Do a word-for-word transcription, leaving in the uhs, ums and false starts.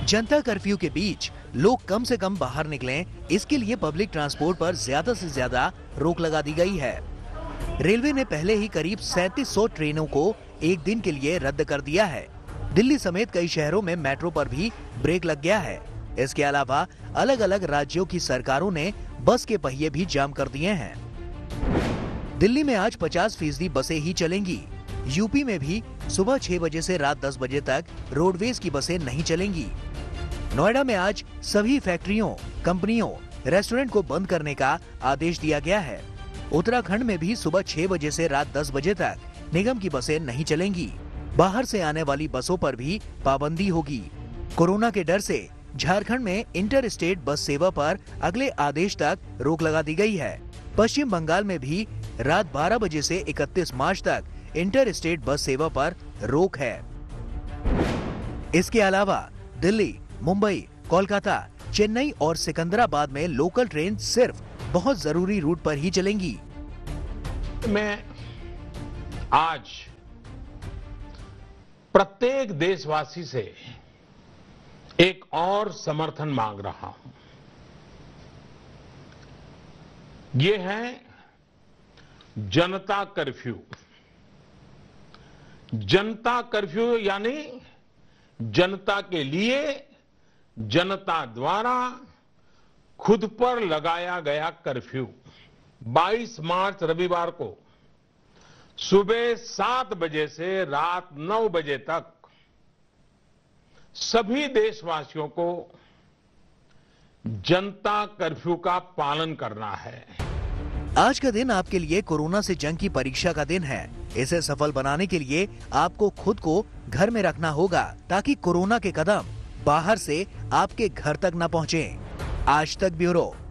जनता curfew के बीच लोग कम से कम बाहर निकलें, इसके लिए पब्लिक ट्रांसपोर्ट पर ज्यादा से ज्यादा रोक लगा दी गई है। रेलवे ने पहले ही करीब सैंतीस सौ ट्रेनों को एक दिन के लिए रद्द कर दिया है। दिल्ली समेत कई शहरों में मेट्रो पर भी ब्रेक लग गया है। इसके अलावा अलग अलग राज्यों की सरकारों ने बस के पहिए भी जाम कर दिए हैं। दिल्ली में आज पचास फीसदी बसें ही चलेंगी। यूपी में भी सुबह छह बजे से रात दस बजे तक रोडवेज की बसें नहीं चलेंगी। नोएडा में आज सभी फैक्ट्रियों, कंपनियों, रेस्टोरेंट को बंद करने का आदेश दिया गया है। उत्तराखंड में भी सुबह छह बजे से रात दस बजे तक निगम की बसें नहीं चलेंगी। बाहर से आने वाली बसों पर भी पाबंदी होगी। कोरोना के डर से झारखंड में इंटर स्टेट बस सेवा पर अगले आदेश तक रोक लगा दी गई है। पश्चिम बंगाल में भी रात बारह बजे से इकतीस मार्च तक इंटर स्टेट बस सेवा पर रोक है। इसके अलावा दिल्ली, मुंबई, कोलकाता, चेन्नई और सिकंदराबाद में लोकल ट्रेन सिर्फ बहुत जरूरी रूट पर ही चलेंगी। मैं आज प्रत्येक देशवासी से एक और समर्थन मांग रहा हूं। ये है जनता कर्फ्यू। जनता कर्फ्यू यानी जनता के लिए, जनता द्वारा खुद पर लगाया गया कर्फ्यू। बाईस मार्च रविवार को सुबह सात बजे से रात नौ बजे तक सभी देशवासियों को जनता कर्फ्यू का पालन करना है। आज का दिन आपके लिए कोरोना से जंग की परीक्षा का दिन है। इसे सफल बनाने के लिए आपको खुद को घर में रखना होगा ताकि कोरोना के कदम बाहर से आपके घर तक न पहुंचे। आज तक ब्यूरो।